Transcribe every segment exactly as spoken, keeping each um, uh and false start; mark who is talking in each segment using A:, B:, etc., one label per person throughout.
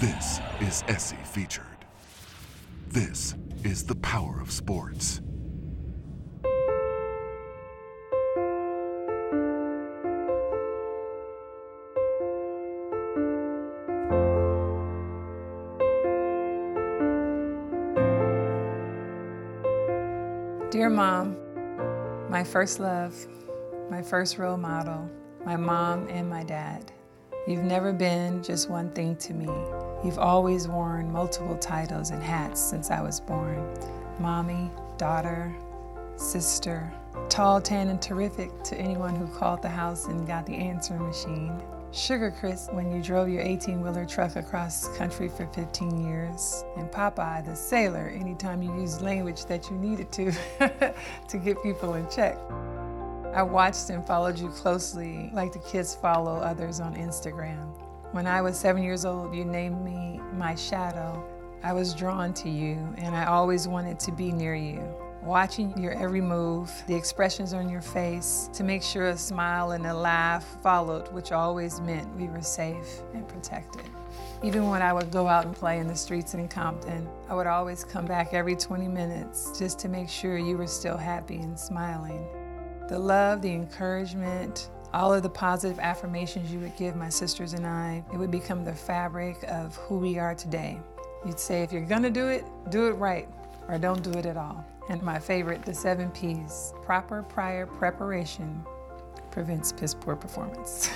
A: This is Essie Featured. This is the power of sports.
B: Dear Mom, my first love, my first role model, my mom and my dad. You've never been just one thing to me. You've always worn multiple titles and hats since I was born. Mommy, daughter, sister, tall, tan, and terrific to anyone who called the house and got the answering machine. Sugar Crisp when you drove your eighteen-wheeler truck across country for fifteen years. And Popeye the sailor anytime you used language that you needed to to get people in check. I watched and followed you closely like the kids follow others on Instagram. When I was seven years old, you named me my shadow. I was drawn to you and I always wanted to be near you. Watching your every move, the expressions on your face, to make sure a smile and a laugh followed, which always meant we were safe and protected. Even when I would go out and play in the streets in Compton, I would always come back every twenty minutes just to make sure you were still happy and smiling. The love, the encouragement, all of the positive affirmations you would give my sisters and I, it would become the fabric of who we are today. You'd say, if you're gonna do it, do it right, or don't do it at all. And my favorite, the seven P's, proper prior preparation prevents piss poor performance.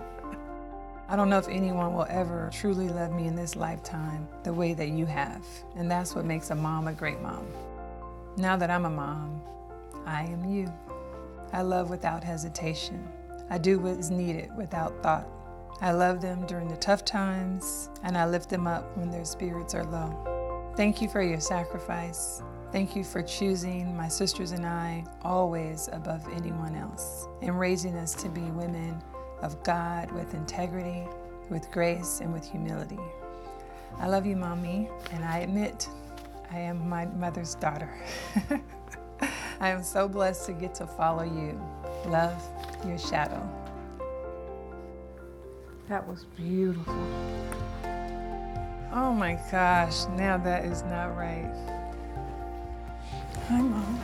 B: I don't know if anyone will ever truly love me in this lifetime the way that you have. And that's what makes a mom a great mom. Now that I'm a mom, I am you. I love without hesitation. I do what is needed without thought. I love them during the tough times, and I lift them up when their spirits are low. Thank you for your sacrifice. Thank you for choosing my sisters and I always above anyone else, and raising us to be women of God with integrity, with grace, and with humility. I love you, Mommy, and I admit I am my mother's daughter. I am so blessed to get to follow you. Love, your shadow. That was beautiful. Oh my gosh, now that is not right. Hi, Mom.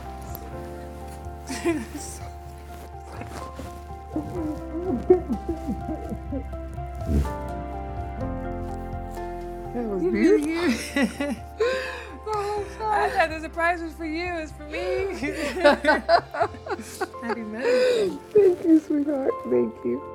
B: That was beautiful. Oh, I thought the surprise was for you, it's for me. Happy Mother's Day.
C: Thank you, sweetheart. Thank you.